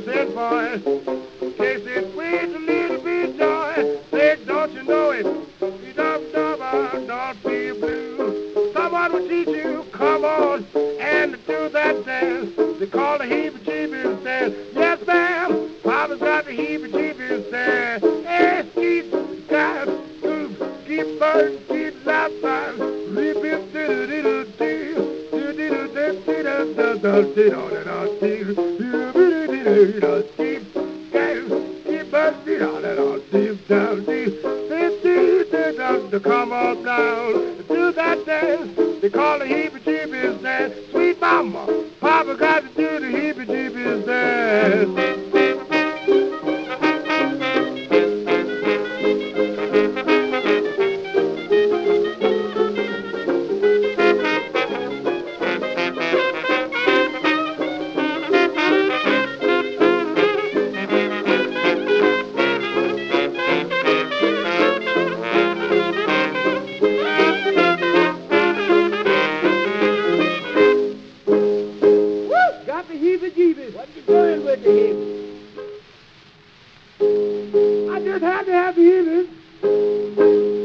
said, boy, taste it sweet, a little bit joy. Said, don't you know it? You don't feel blue. Someone will teach you, come on, and do that dance. They call the heebie-jeebies dance. Yes, ma'am, Papa's got the heebie-jeebies dance. Hey, keep got keep burning, keep outside. Rip-it, do-do-do-do-do, do-do-do-do-do-do-do-do-do-do-do. Come on down, do that dance. They call the heebie-jeebies dance. Sweet mama, Papa got to do the heebie-jeebies dance. What you doing with the heebie? I just had to have the heebie.